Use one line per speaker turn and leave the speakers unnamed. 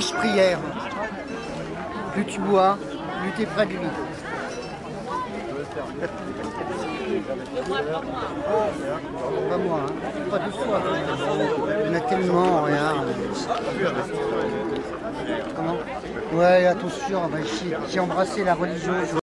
riche prière. Plus tu bois, plus tu es près de lui. Pas moi, hein. Pas de soi. Il y en a tellement, regarde. Comment? Ouais, attention, j'ai embrassé la religieuse.